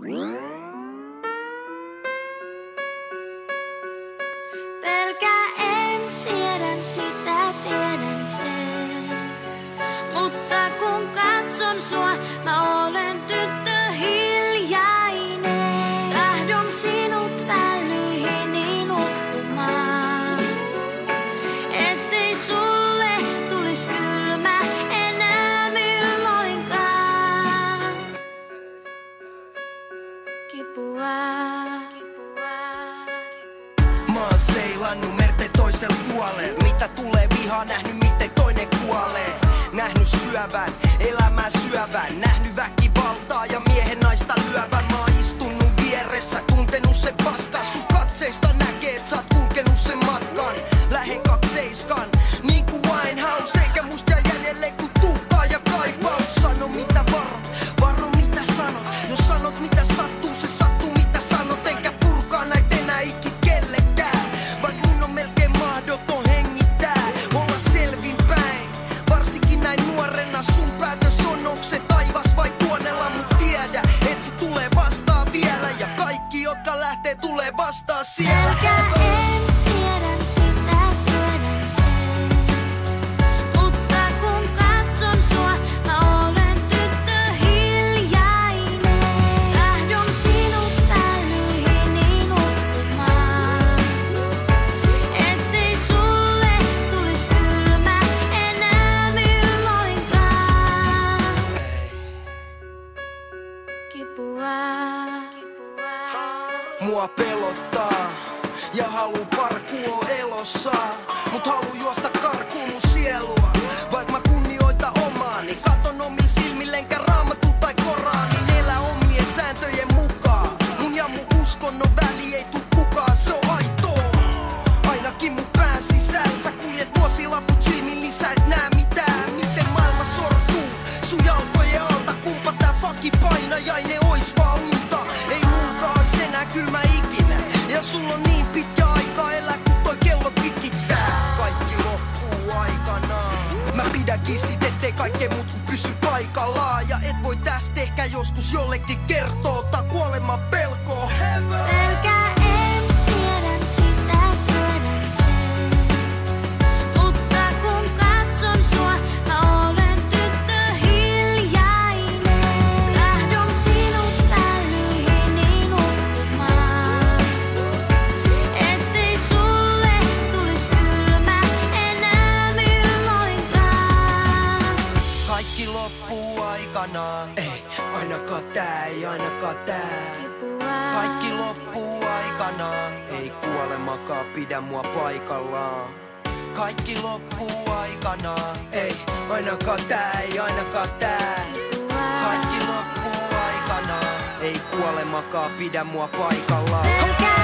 Pelkää en siedän sitä, tiedän sen. Mutta kun katson sua, mä olen tyttö hiljainen. Tahdon sinut vällyihini nukkumaan, ettei sulle tulis kylmä enää milloinkaan. Mä oon seilannut merten toisella puolella. Mitä tulee vihaa, nähnyt miten toinen kuolee. Nähnyt syövän, elämää syövän. Nähnyt väkivaltaa ja miehen naista lyövän. Mä oon istunut vieressä, tuntenut sen paskan. Sun katseista näkee, et sä oot kulkenut sen matkan. Lähen 27, niin kuin Winehouse. Eikä musta jää jäljelle kun tuhkaa ja kaipaus. Sano mitä varot, varo mitä sanot. Jos sanot mitä sattuu, se sattuu mitä sanot. Enkä purkaa näitä enää ikin kellekään. Vaik mun on melkein mahdoton hengittää. Olla selvinpäin, varsinkin näin nuorena. Sun päätös on, onks se taivas vai tuonella. Mut tiedä, et se tulee vastaan vielä. Ja kaikki jotka lähtee tulee vastaan siellä. Pelkää en siedän sitä, tiedän sen. Mutta kun katson sua, mä olen tyttö hiljainen. Tahdon sinut vällyihini nukkumaan, ettei sulle tulis kylmä enää milloinkaan. Mua pelottaa ja haluu parkua elossa. Mut haluu juosta karkuun mun sielua. Vaik mä kunnioita omaani, katon omiin silmille enkä Raamattu tai Koraanin. Elä omien sääntöjen mukaan. Mun ja mun uskonnon väli ei tuu kukaan, se on aitoa. Ainakin mun pään sisällä sä kuljet vuosilaput silmin, lisää et nää mitään. Miten maailma sortuu sun jalkojen alta, kumpa tää fucking painajainen ois vaan unta. Ei multa ois enää kylmä ikinä. Ja sulla on niin pitkä aika elää kun toi kello tikittää. Kaikki loppuu aikanaan. Mä pidänkin sit ettei kaikkeen muut kun pysy paikallaan. Ja et voi tästä ehkä joskus jollekin kertoo tai kuoleman pelkoa. Pelkää en siedän sitä, tiedän sen. Mutta kun katson sua, mä olen tyttö hiljainen. Tahdon sinut vällyihini nukkumaan, ettei sulle tulis kylmä enää milloinkaan. Kaikki loppuu aikanaan. Ei, ainakaan tää, ei ainakaan tää. Kaikki loppuu aikanaan. Ei kuolemakaan pidä mua paikallaan. Kaikki loppuu aikanaan. Ei, ainakaan tää, ei ainakaan tää. Kaikki loppuu aikanaan. Ei kuolemakaan pidä mua paikallaan. Pelkää